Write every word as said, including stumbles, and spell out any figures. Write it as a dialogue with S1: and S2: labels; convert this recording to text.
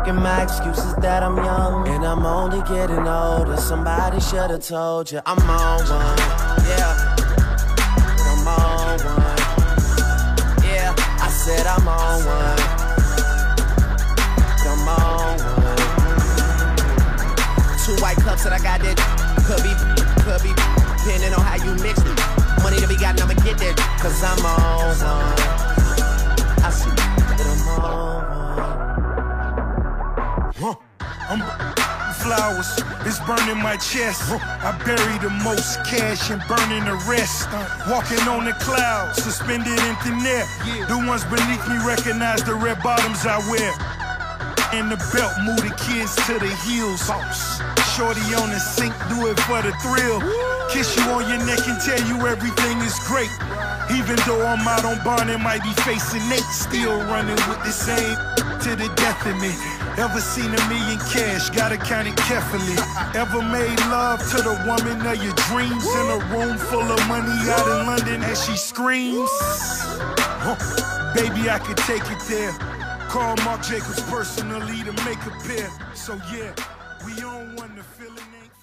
S1: And my excuse is that I'm young and I'm only getting older. Somebody should've told you I'm on one, yeah. I'm on one, yeah. I said I'm on one, I'm on one. Two white cups that I got that could be, could be, depending on how you mix it. Money to be gotten, I'ma get that, cause I'm on one. I see that I'm on one.
S2: Huh. I'm flowers, it's burning my chest. I bury the most cash and burning the rest. Walking on the clouds, suspended in thin air. The ones beneath me recognize the red bottoms I wear. And the belt, move the kids to the heels. Shorty on the sink, do it for the thrill. Kiss you on your neck and tell you everything is great. Even though I'm out on bond and might be facing Nate, still running with the same to the death of me. Ever seen a million cash, gotta count it carefully. Ever made love to the woman of your dreams in a room full of money out in London as she screams? Huh. Baby, I could take it there. Call Marc Jacobs personally to make a pair. So yeah, we on one, the feeling ain't